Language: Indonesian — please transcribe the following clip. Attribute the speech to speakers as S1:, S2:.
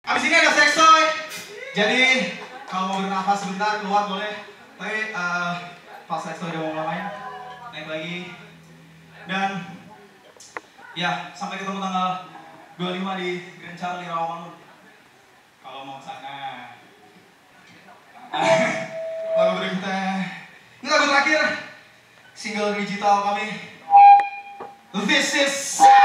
S1: Abis ini ada seksoy. Jadi kalau mau bernafas sebentar keluar boleh. Tapi pas seksoy udah mau main, naik lagi. Dan ya sampai ketemu tanggal 25 di Grand Charlie Rawamangun. Kalau mau kesana. Lagu berikutnya. Ini lagu terakhir single digital kami. This is